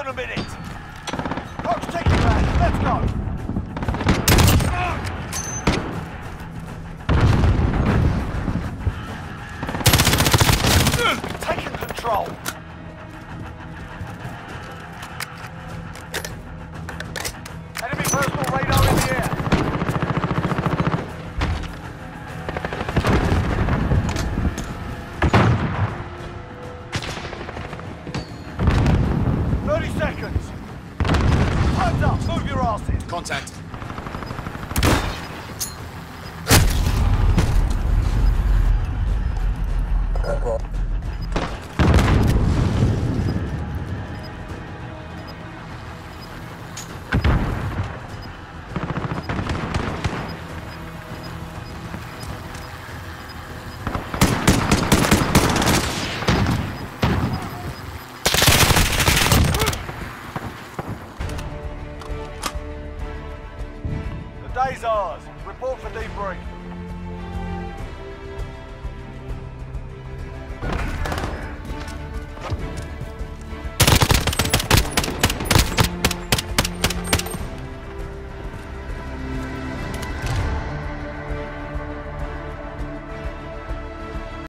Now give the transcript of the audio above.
a minute. Clock's ticking, man. Let's go. Taking control. Enemy personal radar in the air. Seconds. Time's up. Move your asses. Contact. The day's ours. Report for debrief.